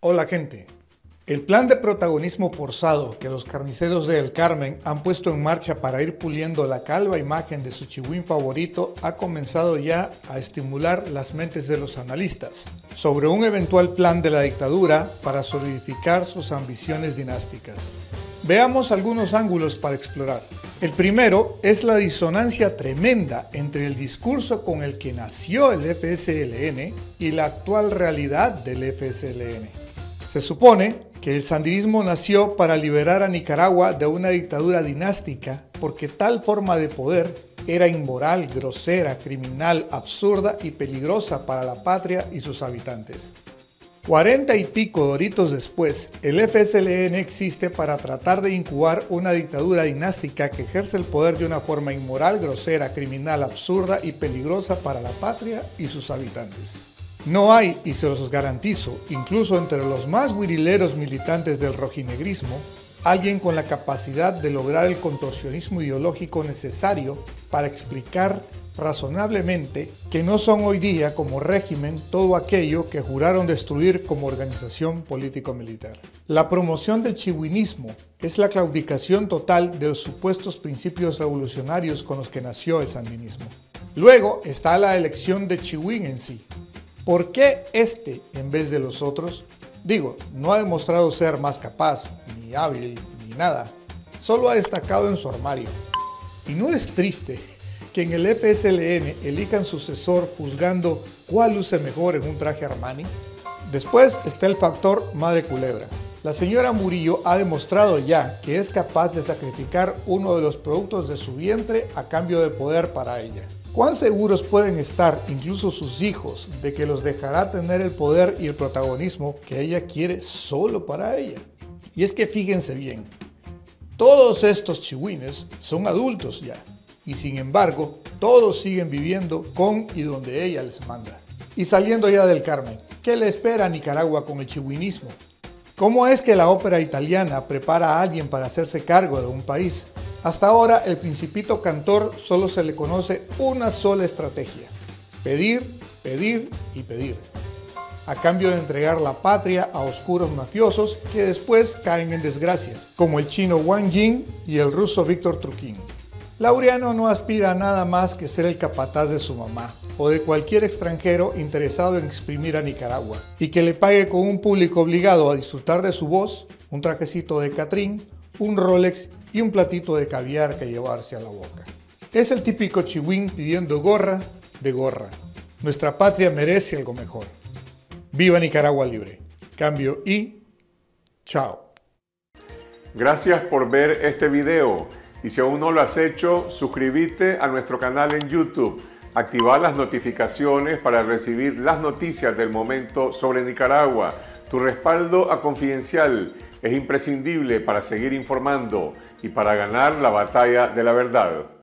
Hola gente, el plan de protagonismo forzado que los carniceros de El Carmen han puesto en marcha para ir puliendo la calva imagen de su chihuín favorito ha comenzado ya a estimular las mentes de los analistas sobre un eventual plan de la dictadura para solidificar sus ambiciones dinásticas. Veamos algunos ángulos para explorar. El primero es la disonancia tremenda entre el discurso con el que nació el FSLN y la actual realidad del FSLN. Se supone que el sandinismo nació para liberar a Nicaragua de una dictadura dinástica porque tal forma de poder era inmoral, grosera, criminal, absurda y peligrosa para la patria y sus habitantes. 40 y pico doritos después, el FSLN existe para tratar de incubar una dictadura dinástica que ejerce el poder de una forma inmoral, grosera, criminal, absurda y peligrosa para la patria y sus habitantes. No hay, y se los garantizo, incluso entre los más huirileros militantes del rojinegrismo, alguien con la capacidad de lograr el contorsionismo ideológico necesario para explicar razonablemente que no son hoy día como régimen todo aquello que juraron destruir como organización político-militar. La promoción del chihuinismo es la claudicación total de los supuestos principios revolucionarios con los que nació el sandinismo. Luego está la elección de Chihuín en sí. ¿Por qué este en vez de los otros? Digo, no ha demostrado ser más capaz, ni hábil, ni nada. Solo ha destacado en su armario. ¿Y no es triste que en el FSLN elijan sucesor juzgando cuál luce mejor en un traje Armani? Después está el factor madre culebra. La señora Murillo ha demostrado ya que es capaz de sacrificar uno de los productos de su vientre a cambio de poder para ella. ¿Cuán seguros pueden estar incluso sus hijos de que los dejará tener el poder y el protagonismo que ella quiere solo para ella? Y es que fíjense bien, todos estos chihuines son adultos ya, y sin embargo, todos siguen viviendo con y donde ella les manda. Y saliendo ya del Carmen, ¿qué le espera a Nicaragua con el chihuinismo? ¿Cómo es que la ópera italiana prepara a alguien para hacerse cargo de un país? Hasta ahora, el Principito Cantor solo se le conoce una sola estrategia: pedir, pedir y pedir, a cambio de entregar la patria a oscuros mafiosos que después caen en desgracia, como el chino Wang Jing y el ruso Víctor Truquín. Laureano no aspira a nada más que ser el capataz de su mamá o de cualquier extranjero interesado en exprimir a Nicaragua y que le pague con un público obligado a disfrutar de su voz, un trajecito de Catrín, un Rolex y un platito de caviar que llevarse a la boca. Es el típico chihuín pidiendo gorra de gorra. Nuestra patria merece algo mejor. ¡Viva Nicaragua libre! Cambio y chao. Gracias por ver este video. Y si aún no lo has hecho, suscríbete a nuestro canal en YouTube. Activa las notificaciones para recibir las noticias del momento sobre Nicaragua. Tu respaldo a Confidencial es imprescindible para seguir informando y para ganar la batalla de la verdad.